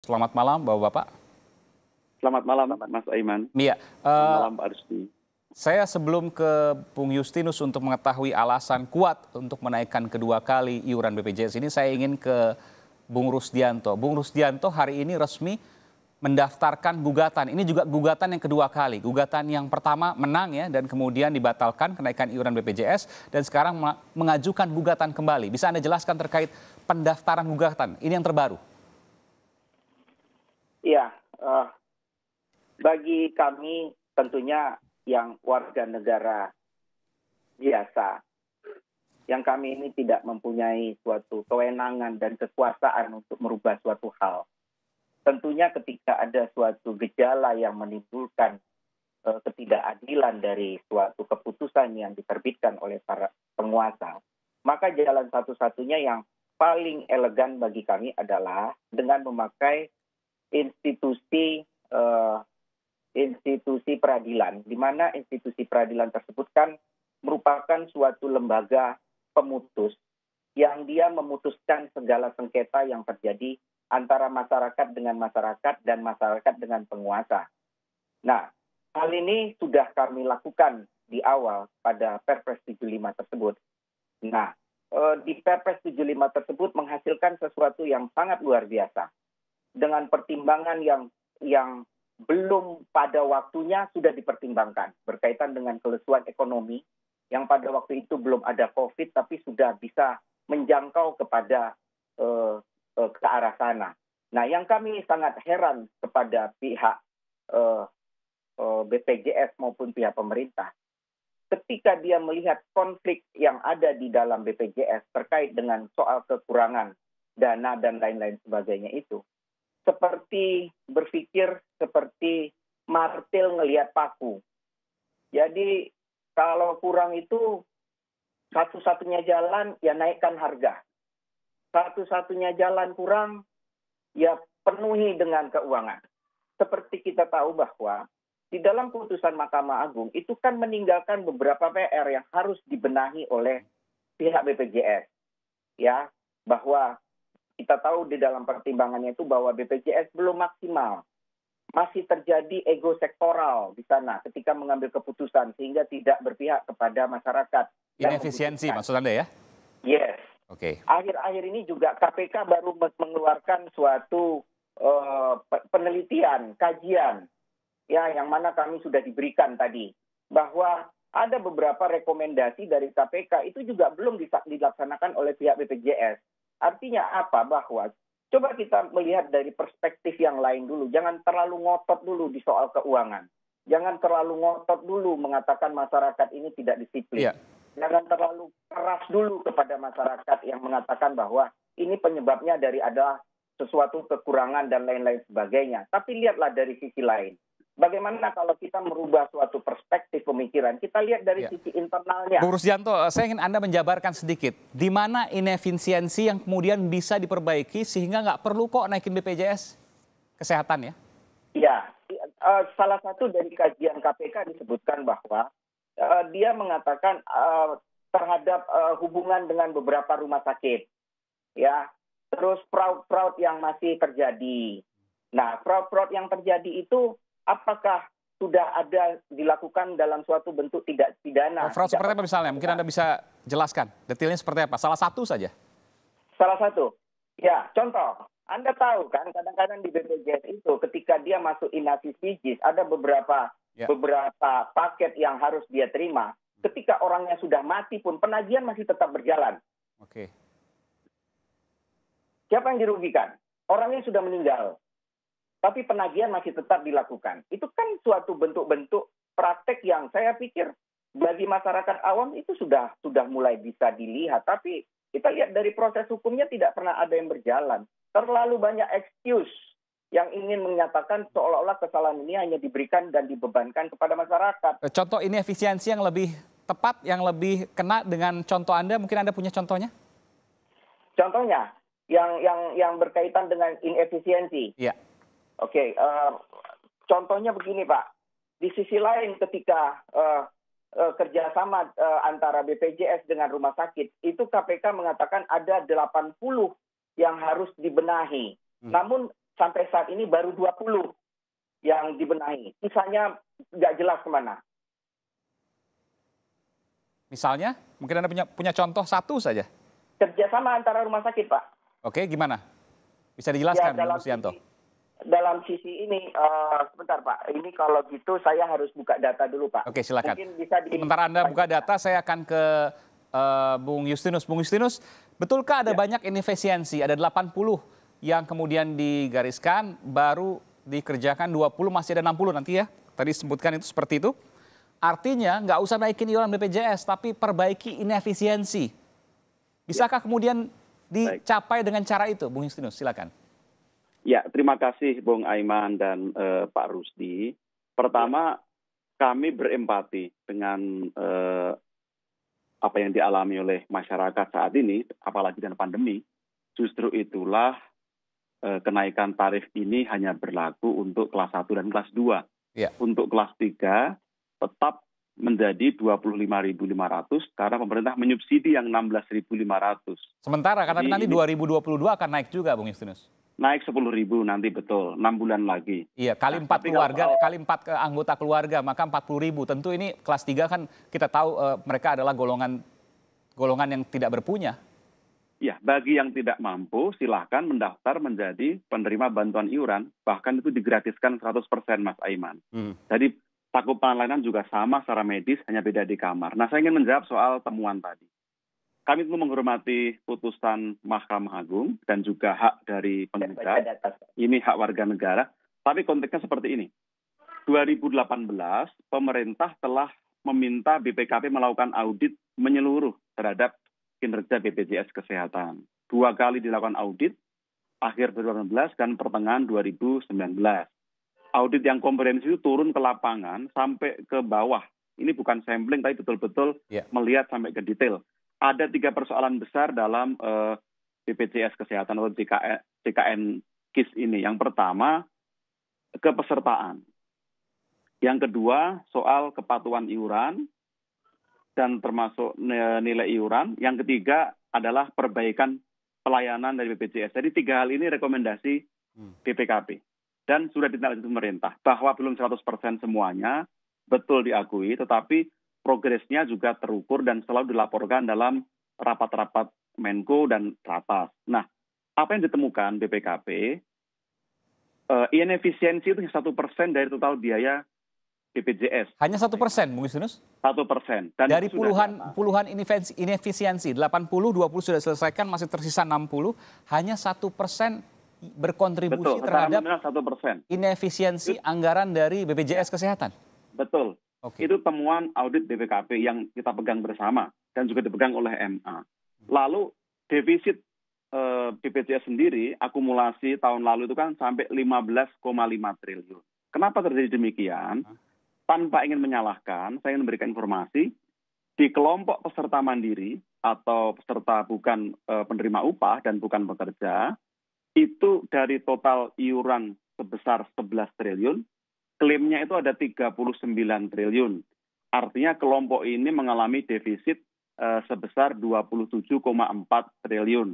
Selamat malam, Bapak-Bapak. Selamat malam, Mas Aiman. Iya, Selamat malam, Pak Rusdi. saya sebelum ke Bung Justinus untuk mengetahui alasan kuat untuk menaikkan kedua kali iuran BPJS ini, saya ingin ke Bung Rusdianto. Bung Rusdianto hari ini resmi mendaftarkan gugatan. Ini juga gugatan yang kedua kali. Gugatan yang pertama menang ya, dan kemudian dibatalkan kenaikan iuran BPJS, dan sekarang mengajukan gugatan kembali. Bisa Anda jelaskan terkait pendaftaran gugatan? Ini yang terbaru. Iya, bagi kami tentunya yang warga negara biasa, yang kami ini tidak mempunyai suatu kewenangan dan kekuasaan untuk merubah suatu hal. Tentunya ketika ada suatu gejala yang menimbulkan ketidakadilan dari suatu keputusan yang diterbitkan oleh para penguasa, maka jalan satu-satunya yang paling elegan bagi kami adalah dengan memakai institusi peradilan, di mana institusi peradilan tersebut kan merupakan suatu lembaga pemutus yang dia memutuskan segala sengketa yang terjadi antara masyarakat dengan masyarakat dan masyarakat dengan penguasa. Nah, hal ini sudah kami lakukan di awal pada Perpres 75 tersebut. Nah, di Perpres 75 tersebut menghasilkan sesuatu yang sangat luar biasa. Dengan pertimbangan yang belum pada waktunya sudah dipertimbangkan berkaitan dengan kelesuan ekonomi yang pada waktu itu belum ada COVID tapi sudah bisa menjangkau kepada ke arah sana. Nah, yang kami sangat heran kepada pihak BPJS maupun pihak pemerintah, ketika dia melihat konflik yang ada di dalam BPJS terkait dengan soal kekurangan dana dan lain-lain sebagainya itu, seperti berpikir seperti martil ngelihat paku. Jadi kalau kurang itu satu-satunya jalan ya naikkan harga. Satu-satunya jalan kurang ya penuhi dengan keuangan. Seperti kita tahu bahwa di dalam putusan Mahkamah Agung itu kan meninggalkan beberapa PR yang harus dibenahi oleh pihak BPJS. Ya, bahwa kita tahu di dalam pertimbangannya itu bahwa BPJS belum maksimal. Masih terjadi ego sektoral di sana ketika mengambil keputusan sehingga tidak berpihak kepada masyarakat. Inefisiensi maksud Anda ya? Yes. Oke. Akhir-akhir ini juga KPK baru mengeluarkan suatu penelitian, kajian, ya yang mana kami sudah diberikan tadi. Bahwa ada beberapa rekomendasi dari KPK itu juga belum dilaksanakan oleh pihak BPJS. Artinya apa? Bahwa coba kita melihat dari perspektif yang lain dulu. Jangan terlalu ngotot dulu di soal keuangan. Jangan terlalu ngotot dulu mengatakan masyarakat ini tidak disiplin. Iya. Jangan terlalu keras dulu kepada masyarakat yang mengatakan bahwa ini penyebabnya dari ada sesuatu kekurangan dan lain-lain sebagainya. Tapi lihatlah dari sisi lain. Bagaimana kalau kita merubah suatu perspektif pemikiran? Kita lihat dari sisi internalnya. Bung Rusdianto, saya ingin Anda menjabarkan sedikit. Di mana inefisiensi yang kemudian bisa diperbaiki sehingga nggak perlu kok naikin BPJS Kesehatan ya? Iya, salah satu dari kajian KPK disebutkan bahwa dia mengatakan terhadap hubungan dengan beberapa rumah sakit. Ya, terus fraud-fraud yang masih terjadi. Nah, fraud-fraud yang terjadi itu apakah sudah ada dilakukan dalam suatu bentuk tidak pidana? Fraud seperti apa misalnya? Mungkin Anda bisa jelaskan detailnya seperti apa? Salah satu saja. Salah satu. Ya, contoh. Anda tahu kan kadang-kadang di BPJS itu ketika dia masuk inasis fizis ada beberapa paket yang harus dia terima. Ketika orangnya sudah mati pun penagihan masih tetap berjalan. Oke. Siapa yang dirugikan? Orangnya sudah meninggal. Tapi penagihan masih tetap dilakukan. Itu kan suatu bentuk-bentuk praktek yang saya pikir bagi masyarakat awam itu sudah mulai bisa dilihat. Tapi kita lihat dari proses hukumnya tidak pernah ada yang berjalan. Terlalu banyak excuse yang ingin menyatakan seolah-olah kesalahan ini hanya diberikan dan dibebankan kepada masyarakat. Contoh inefisiensi yang lebih tepat, yang lebih kena dengan contoh Anda, mungkin Anda punya contohnya? Contohnya, yang berkaitan dengan inefisiensi. Iya. Oke, contohnya begini Pak. Di sisi lain ketika kerjasama antara BPJS dengan rumah sakit, itu KPK mengatakan ada 80 yang harus dibenahi. Namun sampai saat ini baru 20 yang dibenahi. Sisanya nggak jelas kemana. Misalnya, mungkin Anda punya contoh satu saja. Kerjasama antara rumah sakit, Pak. Oke, gimana? Bisa dijelaskan, Bung Rusdianto? Dalam sisi ini, sebentar Pak, ini kalau gitu saya harus buka data dulu Pak. Oke, silakan. Mungkin bisa Sementara Anda buka data, saya akan ke Bung Justinus. Bung Justinus, betulkah ada banyak inefisiensi? Ada 80 yang kemudian digariskan, baru dikerjakan 20, masih ada 60 nanti ya. Tadi sebutkan itu seperti itu. Artinya nggak usah naikin iuran BPJS, tapi perbaiki inefisiensi. Bisakah kemudian dicapai dengan cara itu, Bung Justinus? Silakan. Ya, terima kasih Bung Aiman dan Pak Rusdi. Pertama, kami berempati dengan apa yang dialami oleh masyarakat saat ini, apalagi dengan pandemi. Justru itulah kenaikan tarif ini hanya berlaku untuk kelas 1 dan kelas 2. Ya. Untuk kelas 3 tetap menjadi 25.500 karena pemerintah menyubsidi yang 16.500. Sementara karena nanti 2022 akan naik juga, Bung Justinus. Naik 10.000 nanti betul, 6 bulan lagi. Iya, kali 4 keluarga, kali 4 ke anggota keluarga, maka 40.000. Tentu ini kelas 3 kan kita tahu mereka adalah golongan yang tidak berpunya. Ya, bagi yang tidak mampu silahkan mendaftar menjadi penerima bantuan iuran, bahkan itu digratiskan 100% Mas Aiman. Jadi cakupan layanan juga sama secara medis, hanya beda di kamar. Nah, saya ingin menjawab soal temuan tadi. Kami tentu menghormati putusan Mahkamah Agung dan juga hak dari penggugat. Ini hak warga negara. Tapi konteksnya seperti ini. 2018, pemerintah telah meminta BPKP melakukan audit menyeluruh terhadap kinerja BPJS Kesehatan. 2 kali dilakukan audit, akhir 2018 dan pertengahan 2019. Audit yang komprehensif itu turun ke lapangan sampai ke bawah. Ini bukan sampling, tapi betul-betul melihat sampai ke detail. Ada 3 persoalan besar dalam BPJS Kesehatan atau JKN KIS ini. Yang pertama, kepesertaan. Yang kedua, soal kepatuhan iuran dan termasuk nilai iuran. Yang ketiga adalah perbaikan pelayanan dari BPJS. Jadi 3 hal ini rekomendasi BPKP. Dan sudah ditindaklanjuti pemerintah. Bahwa belum 100% semuanya, betul diakui, tetapi progresnya juga terukur dan selalu dilaporkan dalam rapat-rapat Menko dan Ratas. Nah, apa yang ditemukan BPKP, inefisiensi itu 1% dari total biaya BPJS. Hanya 1%, Bung Justinus? 1%. Dan dari puluhan inefisiensi, 80, 20 sudah selesaikan, masih tersisa 60, hanya 1% berkontribusi terhadap 1%. inefisiensi anggaran dari BPJS Kesehatan. Betul. Itu temuan audit BPKP yang kita pegang bersama dan juga dipegang oleh MA. Lalu defisit BPJS sendiri akumulasi tahun lalu itu kan sampai 15,5 triliun. Kenapa terjadi demikian? Tanpa ingin menyalahkan, saya ingin memberikan informasi di kelompok peserta mandiri atau peserta bukan penerima upah dan bukan pekerja, itu dari total iuran sebesar 11 triliun, klaimnya itu ada 39 triliun. Artinya kelompok ini mengalami defisit sebesar 27,4 triliun.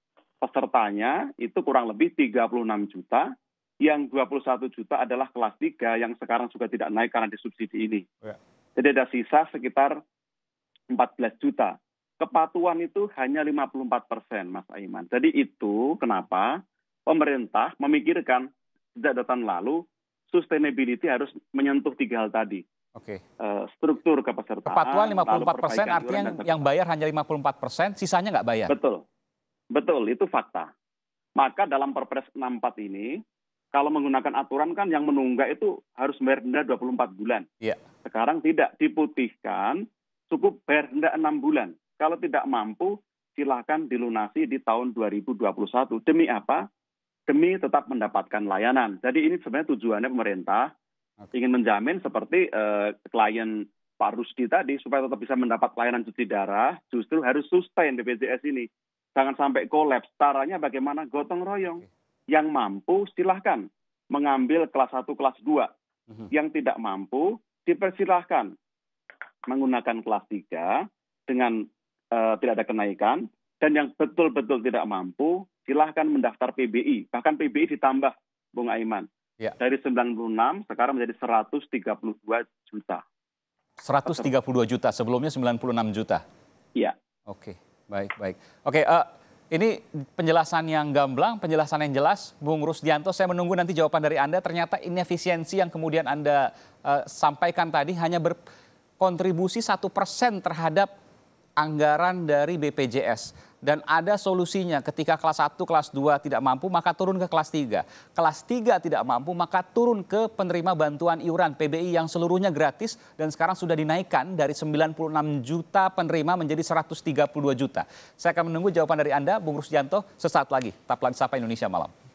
Pesertanya itu kurang lebih 36 juta, yang 21 juta adalah kelas 3 yang sekarang juga tidak naik karena disubsidi ini. Jadi ada sisa sekitar 14 juta. Kepatuhan itu hanya 54%, Mas Aiman. Jadi itu kenapa pemerintah memikirkan sejak tahun lalu sustainability harus menyentuh 3 hal tadi. Struktur kepesertaan. Kepatuhan 54%, artinya yang bayar hanya 54%, sisanya nggak bayar. Betul, itu fakta. Maka dalam Perpres 64 ini, kalau menggunakan aturan kan yang menunggak itu harus bayar denda 24 bulan. Sekarang tidak, diputihkan, cukup bayar denda 6 bulan. Kalau tidak mampu, silakan dilunasi di tahun 2021. Demi apa? Demi tetap mendapatkan layanan. Jadi ini sebenarnya tujuannya pemerintah ingin menjamin seperti klien Pak Rusdi tadi, supaya tetap bisa mendapat layanan cuci darah, justru harus sustain BPJS ini. Jangan sampai kolaps. Caranya bagaimana? Gotong royong. Yang mampu silahkan mengambil kelas 1, kelas 2. Yang tidak mampu dipersilahkan menggunakan kelas 3 dengan tidak ada kenaikan. Dan yang betul-betul tidak mampu silahkan mendaftar PBI. Bahkan PBI ditambah Bung Aiman. Ya. Dari 96 sekarang menjadi 132 juta. 132 juta, sebelumnya 96 juta. Iya. Oke, baik. Oke, ini penjelasan yang gamblang, penjelasan yang jelas. Bung Rusdianto, saya menunggu nanti jawaban dari Anda. Ternyata inefisiensi yang kemudian Anda sampaikan tadi hanya berkontribusi 1% terhadap anggaran dari BPJS. Dan ada solusinya, ketika kelas 1, kelas 2 tidak mampu, maka turun ke kelas 3. Kelas 3 tidak mampu, maka turun ke penerima bantuan iuran PBI yang seluruhnya gratis dan sekarang sudah dinaikkan dari 96 juta penerima menjadi 132 juta. Saya akan menunggu jawaban dari Anda, Bung Rusdianto, sesaat lagi. Tetaplah di Sapa Indonesia Malam.